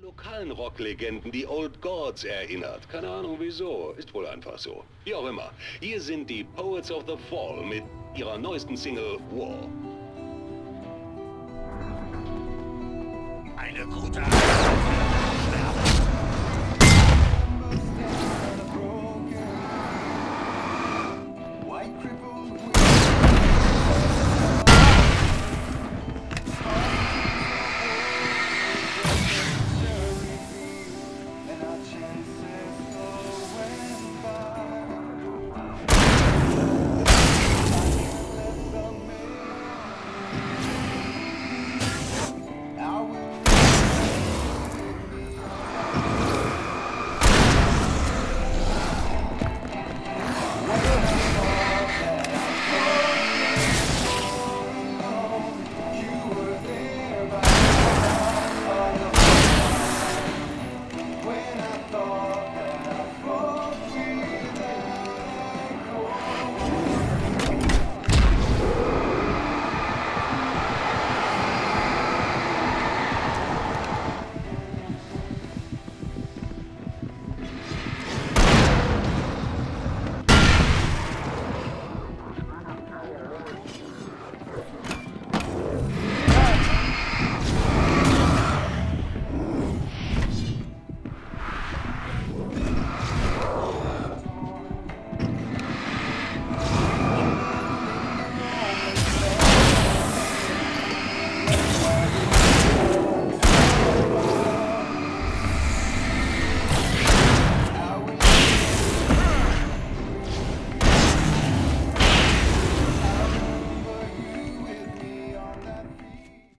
lokalen Rocklegenden, die Old Gods erinnert. Keine Ahnung wieso, ist wohl einfach so. Wie auch immer, hier sind die Poets of the Fall mit ihrer neuesten Single War. Eine gute Arbeit.